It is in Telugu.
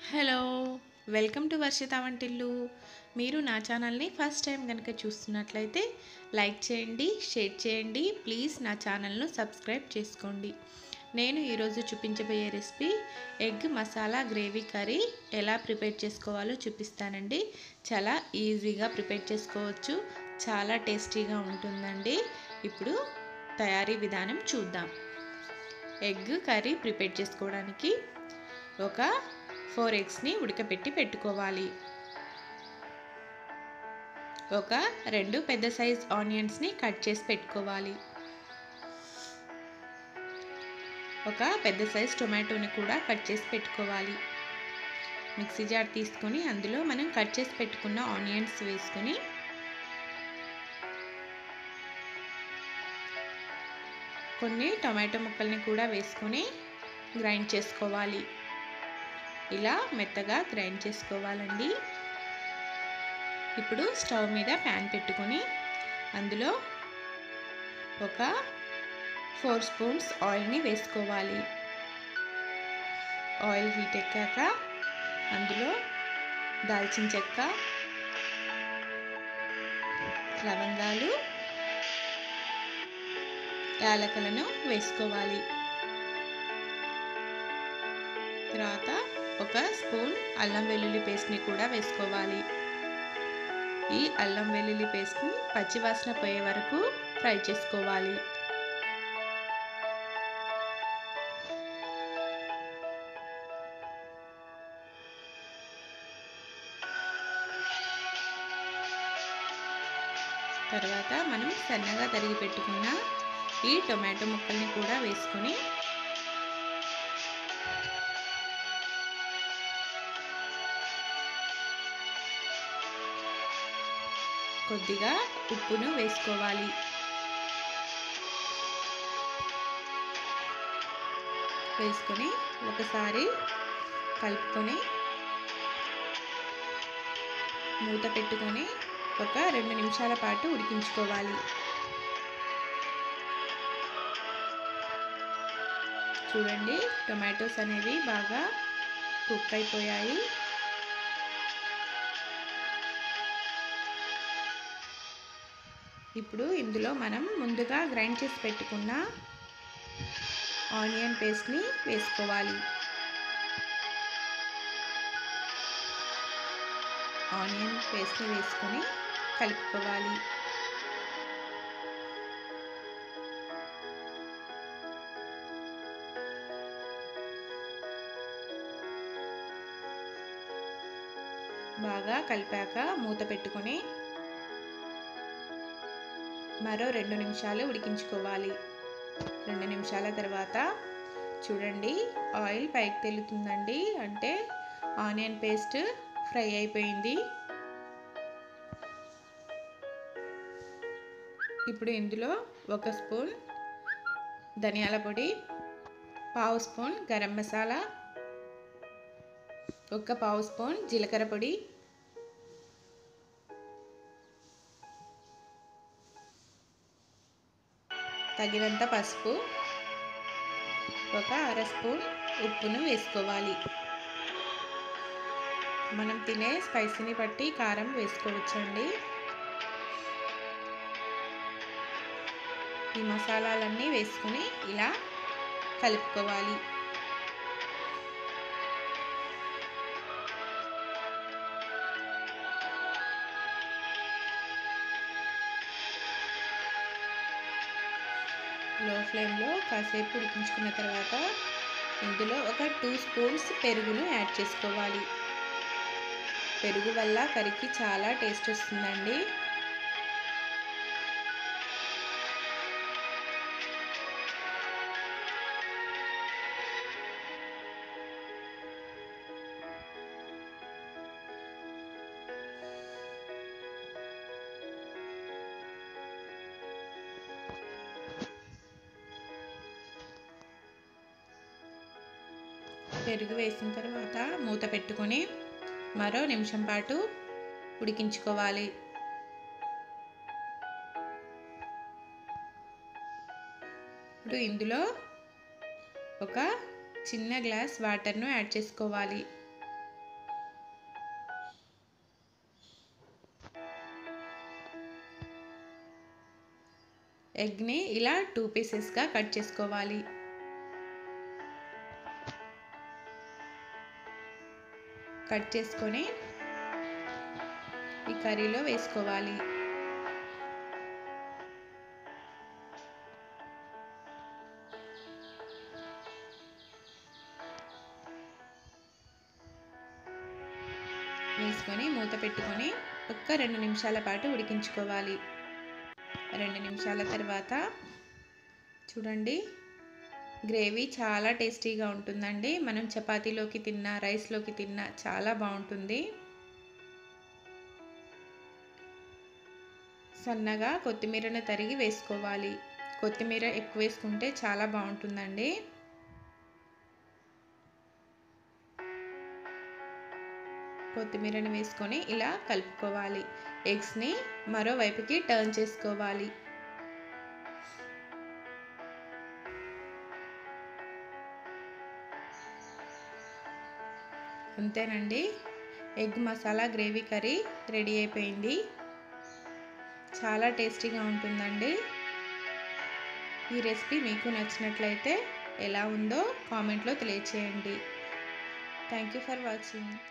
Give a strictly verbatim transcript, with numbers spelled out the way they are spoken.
హలో, వెల్కమ్ టు వర్షిత వంటిల్లు. మీరు నా ఛానల్ని ఫస్ట్ టైం కనుక చూస్తున్నట్లయితే లైక్ చేయండి, షేర్ చేయండి. ప్లీజ్ నా ఛానల్ను సబ్స్క్రైబ్ చేసుకోండి. నేను ఈరోజు చూపించబోయే recipe egg masala gravy curry ఎలా ప్రిపేర్ చేసుకోవాలో చూపిస్తానండి. చాలా ఈజీగా ప్రిపేర్ చేసుకోవచ్చు, చాలా టేస్టీగా ఉంటుందండి. ఇప్పుడు తయారీ విధానం చూద్దాం. ఎగ్ కర్రీ ప్రిపేర్ చేసుకోవడానికి ఒక ఫోర్ ఎగ్స్ని ఉడకపెట్టి పెట్టుకోవాలి. ఒక రెండు పెద్ద సైజ్ ఆనియన్స్ని కట్ చేసి పెట్టుకోవాలి. ఒక పెద్ద సైజ్ టొమాటోని కూడా కట్ చేసి పెట్టుకోవాలి. మిక్సీ జార్ తీసుకొని అందులో మనం కట్ చేసి పెట్టుకున్న ఆనియన్స్ వేసుకొని కొన్ని టొమాటో ముక్కల్ని కూడా వేసుకొని గ్రైండ్ చేసుకోవాలి. ఇలా మెత్తగా గ్రైండ్ చేసుకోవాలండి. ఇప్పుడు స్టవ్ మీద ప్యాన్ పెట్టుకొని అందులో ఒక ఫోర్ స్పూన్స్ ఆయిల్ని వేసుకోవాలి. ఆయిల్ హీట్ ఎక్కాక అందులో దాల్చిన చెక్క, లవంగాలు, యాలకులను వేసుకోవాలి. తర్వాత ఒక స్పూన్ అల్లం వెల్లుల్లి పేస్ట్ని కూడా వేసుకోవాలి. ఈ అల్లం వెల్లుల్లి పేస్ట్ని పచ్చివాసన పోయే వరకు ఫ్రై చేసుకోవాలి. తర్వాత మనం సన్నగా తరిగి పెట్టుకున్న ఈ టొమాటో ముక్కల్ని కూడా వేసుకొని కొద్దిగా ఉప్పును వేసుకోవాలి. వేసుకొని ఒకసారి కలుపుకొని మూత పెట్టుకొని ఒక రెండు నిమిషాల పాటు ఉడికించుకోవాలి. చూడండి, టొమాటోస్ అనేవి బాగా కుక్ అయిపోయాయి. ఇప్పుడు ఇందులో మనం ముందుగా గ్రైండ్ చేసి పెట్టుకున్న ఆనియన్ పేస్ట్ని వేసుకోవాలి. ఆనియన్ పేస్ట్ని వేసుకొని కలుపుకోవాలి. బాగా కలిపాక మూత పెట్టుకొని మరో రెండు నిమిషాలు ఉడికించుకోవాలి. రెండు నిమిషాల తర్వాత చూడండి, ఆయిల్ పైకి తేలుతుందండి, అంటే ఆనియన్ పేస్ట్ ఫ్రై అయిపోయింది. ఇప్పుడు ఇందులో ఒక స్పూన్ ధనియాల పొడి, పావు స్పూన్ గరం మసాలా, ఒక పావు స్పూన్ జీలకర్ర పొడి, తగినంత పసుపు, ఒక అర స్పూన్ ఉప్పును వేసుకోవాలి. మనం తినే స్పైసీని బట్టి కారం వేసుకోవచ్చండి. ఈ మసాలాలన్నీ వేసుకుని ఇలా కలుపుకోవాలి. లో ఫ్లేమ్లో కాసేపు ఉడికించుకున్న తర్వాత ఇందులో ఒక టూ స్పూన్స్ పెరుగును యాడ్ చేసుకోవాలి. పెరుగు వల్ల కర్రీకి చాలా టేస్ట్ వస్తుందండి. పెరుగు వేసిన తర్వాత మూత పెట్టుకొని మరో నిమిషం పాటు ఉడికించుకోవాలి. ఇప్పుడు ఇందులో ఒక చిన్న గ్లాస్ వాటర్ను యాడ్ చేసుకోవాలి. ఎగ్ని ఇలా టూ పీసెస్గా కట్ చేసుకోవాలి. కట్ చేసుకొని ఈ కర్రీలో వేసుకోవాలి. వేసుకొని మూత పెట్టుకొని ఒక్క రెండు నిమిషాల పాటు ఉడికించుకోవాలి. రెండు నిమిషాల తర్వాత చూడండి, గ్రేవీ చాలా టేస్టీగా ఉంటుందండి. మనం చపాతీలోకి తిన్నా, రైస్లోకి తిన్నా చాలా బాగుంటుంది. సన్నగా కొత్తిమీరను తరిగి వేసుకోవాలి. కొత్తిమీర ఎక్కువ వేసుకుంటే చాలా బాగుంటుందండి. కొత్తిమీరని వేసుకొని ఇలా కలుపుకోవాలి. ఎగ్స్ని మరోవైపుకి టర్న్ చేసుకోవాలి. అంతేనండి, egg masala gravy curry ready అయిపోయింది. చాలా టేస్టీగా ఉంటుందండి. ఈ రెసిపీ మీకు నచ్చినట్లయితే ఎలా ఉందో కామెంట్లో తెలియచేయండి. Thank you for watching.